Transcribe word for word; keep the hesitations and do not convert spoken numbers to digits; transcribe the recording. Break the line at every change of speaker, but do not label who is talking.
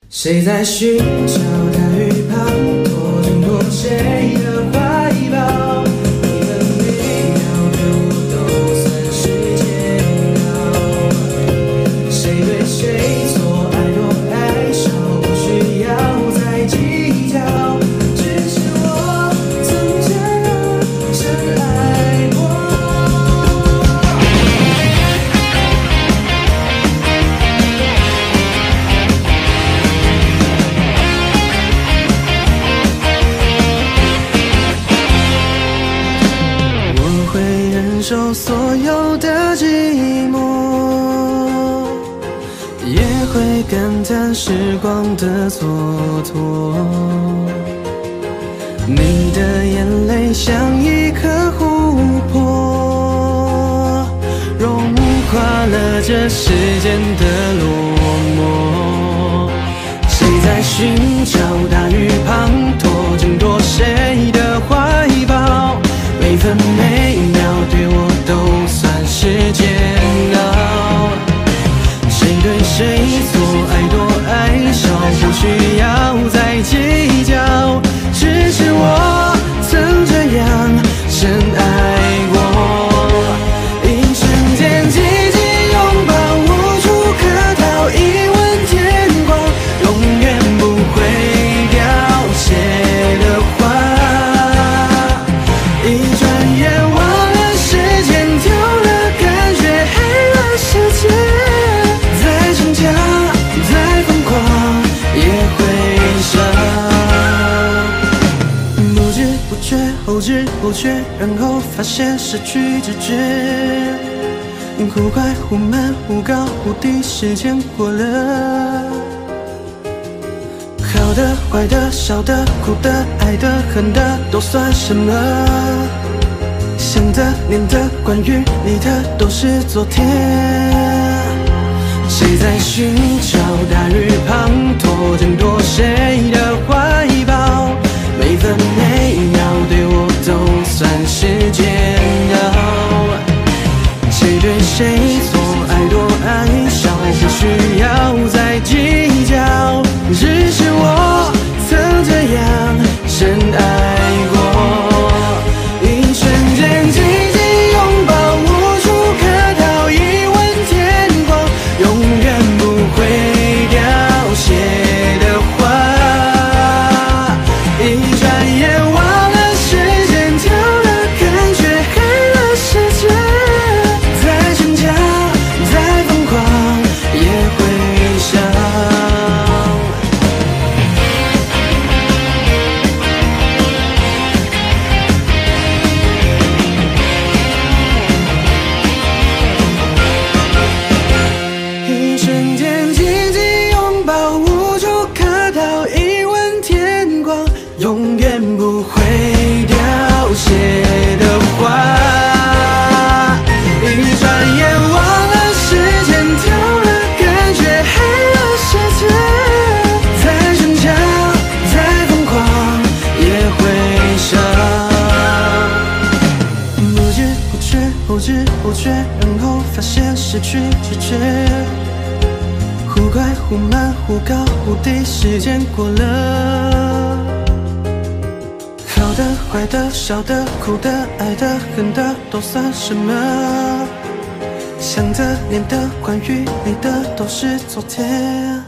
谁在寻找大雨旁，拖挣脱谁的怀抱？每分每秒对我都算是煎熬。谁对谁错，爱多爱少，不需要再计较。只是我曾这样深爱过。忍受所有的寂寞，也会感叹时光的蹉跎。你的眼泪像一颗琥珀，融化了这世间的落寞。谁在寻找大雨旁，拖挣脱谁的怀抱？每分每秒对我都算是煎熬。谁对谁错，爱多爱少，不需要再计较。只是我曾这样深爱过。一瞬间紧紧拥抱，无处可逃，一吻天光，永远不会凋谢的花。一转眼忘了时间，丢了感觉，黑了世界。再逞强，再疯狂，也会伤。不知不觉，后知后觉，然后发现失去知觉。忽快忽慢，忽高忽低，时间过了。好的、坏的、笑的、哭的、爱的、恨的，都算什么？想的、念的，关于你的，都是昨天。谁在寻找大雨旁，拖挣脱谁的怀抱？每分每秒对我都算是煎熬。谁对谁错，爱多爱少，不需要再计较。只是我曾这样深爱过。一瞬间紧紧拥抱，无处可逃，一吻天光，永远不会凋谢的花。一转眼忘了时间，丢了感觉，黑了世界。再逞强，再疯狂，也会伤。一瞬间紧紧拥抱，无处可逃，一吻天光，永远不会凋谢的花。一转眼忘了时间，丢了感觉，黑了世界。再逞强，再疯狂，也会伤。不知不觉，后知后觉，然后发现失去知觉。忽快忽慢，忽高忽低，时间过了。好的、坏的、笑的、哭的、爱的、恨的，都算什么？想的、念的，关于你的，都是昨天。